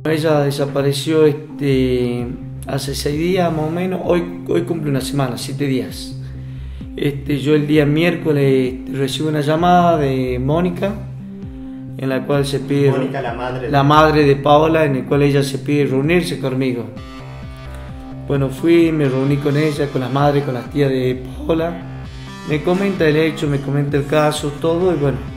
Ella desapareció hace 6 días más o menos, hoy cumple una semana, 7 días. Yo el día miércoles recibo una llamada de Mónica, en la cual se pide... Mónica, la madre de Paola, en el cual ella se pide reunirse conmigo. Bueno, fui, me reuní con ella, con las madres, con las tías de Paola. Me comenta el hecho, me comenta el caso, todo, y bueno,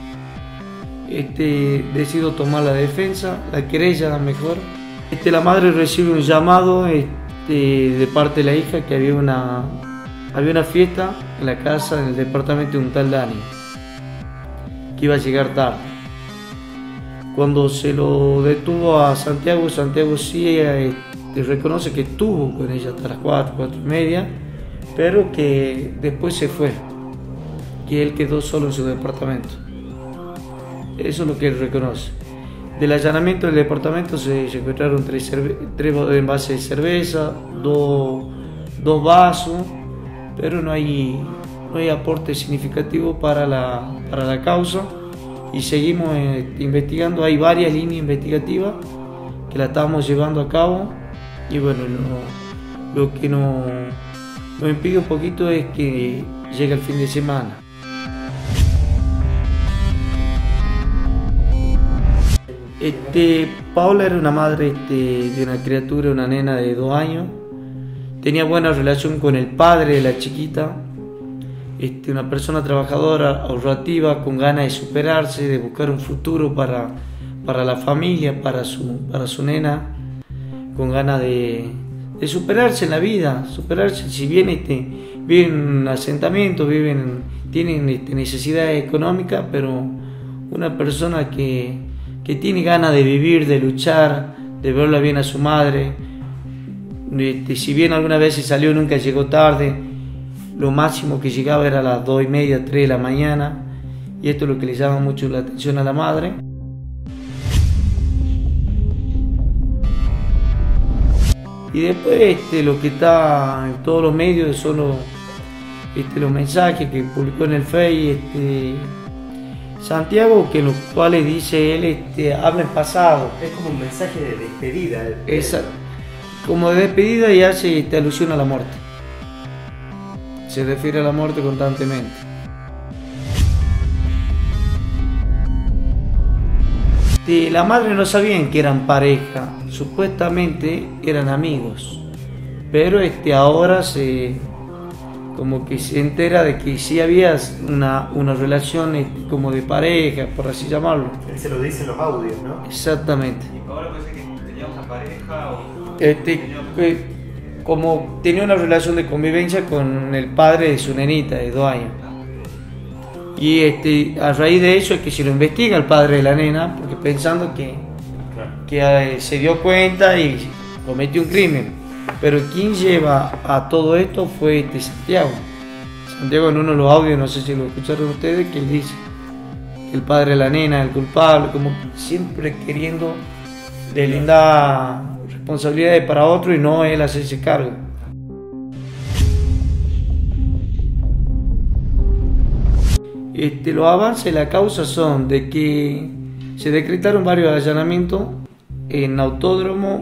decido tomar la defensa, la querella mejor. La madre recibe un llamado de parte de la hija que había una fiesta en la casa, en el departamento de un tal Dani, que iba a llegar tarde. Cuando se lo detuvo a Santiago, Santiago sí reconoce que estuvo con ella hasta las 4:30, pero que después se fue, que él quedó solo en su departamento. Eso es lo que él reconoce. Del allanamiento del departamento se encontraron 3 envases de cerveza, 2 vasos, pero no hay aporte significativo para la causa, y seguimos investigando. Hay varias líneas investigativas que la estamos llevando a cabo, y bueno, lo que nos impide un poquito es que llegue el fin de semana. Paola era una madre de una criatura, una nena de 2 años. Tenía buena relación con el padre de la chiquita, una persona trabajadora, ahorrativa, con ganas de superarse, de buscar un futuro para la familia, para su nena, con ganas de superarse en la vida, superarse. Si bien viven en un asentamiento, tienen necesidades económicas, pero una persona que tiene ganas de vivir, de luchar, de verla bien a su madre. Si bien algunas veces salió, nunca llegó tarde. Lo máximo que llegaba era a las 2:30, 3 de la mañana, y esto es lo que le llama mucho la atención a la madre. Y después lo que está en todos los medios son los mensajes que publicó en el Face Santiago, que en los cuales dice él, habla en pasado. Es como un mensaje de despedida. Como de despedida, y hace alusión a la muerte. Se refiere a la muerte constantemente. La madre no sabían que eran pareja, supuestamente eran amigos, pero ahora como que se entera de que sí había una relación como de pareja, por así llamarlo. Él se lo dice en los audios, ¿no? Exactamente. ¿Y ahora puede ser que tenía una pareja o...? Como tenía una relación de convivencia con el padre de su nenita de 2 años. Y a raíz de eso es que se lo investiga el padre de la nena, porque pensando que se dio cuenta y cometió un crimen. Pero quien lleva a todo esto fue Santiago. Santiago, en uno de los audios, no sé si lo escucharon ustedes, que él dice que el padre de la nena es el culpable, como siempre queriendo deslindar responsabilidades para otro y no él hacerse cargo. Los avances de la causa son de que se decretaron varios allanamientos en Autódromo,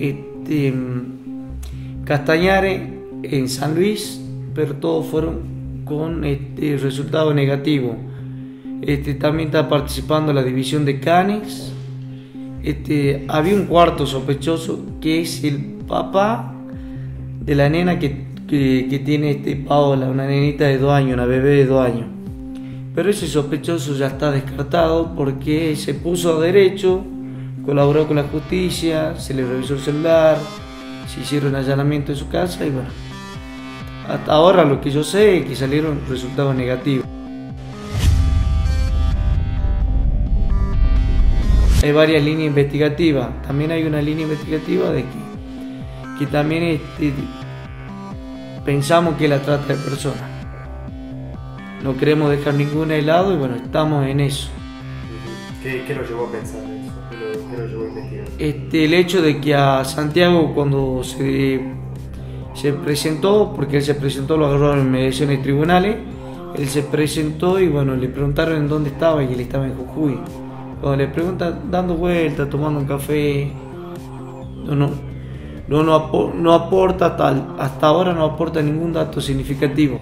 Castañares, en San Luis, pero todos fueron con resultado negativo. También está participando la división de Canes. Había un cuarto sospechoso, que es el papá de la nena que tiene Paola, una nenita de 2 años, una bebé de 2 años. Pero ese sospechoso ya está descartado porque se puso a derecho, colaboró con la justicia, se le revisó el celular, se hicieron allanamiento de su casa, y bueno, hasta ahora lo que yo sé es que salieron resultados negativos. Hay varias líneas investigativas. También hay una línea investigativa de que también pensamos que es la trata de personas. No queremos dejar ninguna de lado, y bueno, estamos en eso. ¿Qué lo llevó a pensar eso? ¿Qué lo llevó a investigar? El hecho de que a Santiago, cuando se presentó, porque él se presentó, lo agarraron en mediaciones tribunales, él se presentó y bueno, le preguntaron en dónde estaba, y él estaba en Jujuy. Cuando le preguntan, dando vueltas, tomando un café, no aporta hasta ahora no aporta ningún dato significativo.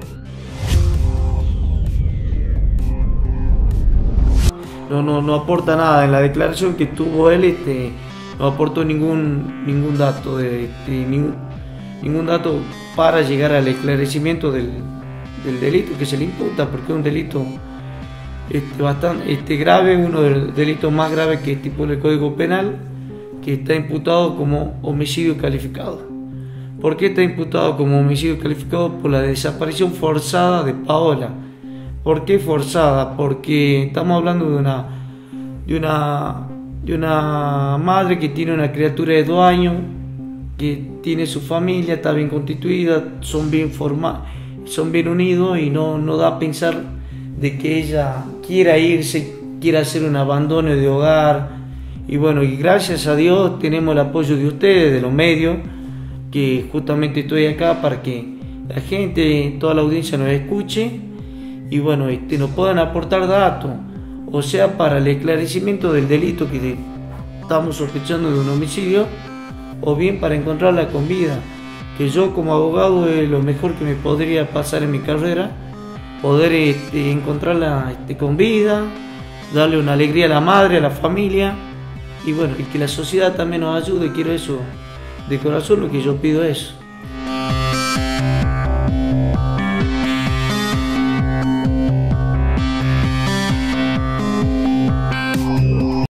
No aporta nada. En la declaración que tuvo él no aportó ningún dato, ningún dato para llegar al esclarecimiento del delito que se le imputa, porque es un delito bastante grave, uno de los delitos más graves que estipula el Código Penal, que está imputado como homicidio calificado. ¿Por qué está imputado como homicidio calificado? Por la desaparición forzada de Paola. ¿Por qué forzada? Porque estamos hablando de una madre que tiene una criatura de 2 años, que tiene su familia, está bien constituida, son bien unidos, y no da a pensar de que ella quiera irse, quiera hacer un abandono de hogar. Y bueno, y gracias a Dios tenemos el apoyo de ustedes, de los medios, que justamente estoy acá para que la gente, toda la audiencia nos escuche y bueno, nos puedan aportar datos, o sea, para el esclarecimiento del delito que estamos sospechando de un homicidio, o bien para encontrarla con vida, que yo como abogado es lo mejor que me podría pasar en mi carrera, poder encontrarla con vida, darle una alegría a la madre, a la familia, y bueno, y que la sociedad también nos ayude. Quiero eso de corazón, lo que yo pido es eso.